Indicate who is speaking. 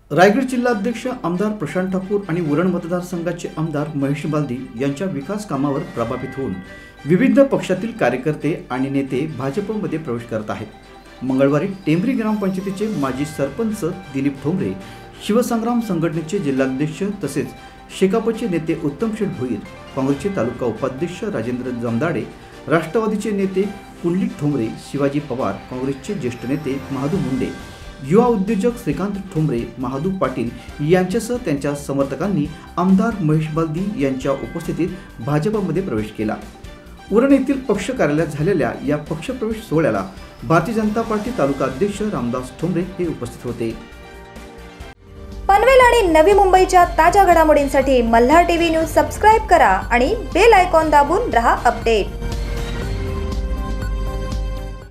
Speaker 1: रायगड जिल्हाध्यक्ष आमदार प्रशांत ठाकूर आणि उरण मतदारसंघाचे आमदार महेश बालदी यांच्या विकास कामावर प्रभावित होऊन विविध पक्षातील कार्यकर्ते आणि नेते भाजपमध्ये प्रवेश करत आहेत। मंगळवारी टेंभरी ग्रामपंचायतीचे माजी सरपंच दिलीप ठोंबरे, शिवसंग्राम संघटनेचे जिल्हाध्यक्ष तसेच शेकापचे नेते उत्तम शेठ भोईर, काँग्रेसचे तालुका उपाध्यक्ष राजेंद्र जमदाडे, राष्ट्रवादीचे नेते पुंडलिक ठोंबरे, शिवाजी पवार, काँग्रेसचे ज्येष्ठ नेते महादू मुंडे, युवा उद्योजक श्रीकांत ठोंबरे, महादू पाटील यांच्यासह त्यांच्या समर्थकांनी आमदार महेश बालदी यांच्या उपस्थितीत भाजपमध्ये प्रवेश केला। उरण येथील पक्ष कार्यालयात झालेल्या या पक्षप्रवेश सोहळ्याला भारतीय जनता पार्टी तालुका अध्यक्ष रामदास ठोंबरे हे उपस्थित होते।
Speaker 2: पनवेल आणि नवी मुंबईच्या ताज्या घडामोडींसाठी मल्हार टीव्ही न्यूज सबस्क्राइब करा आणि बेल आयकॉन दाबून रहा अपडेट।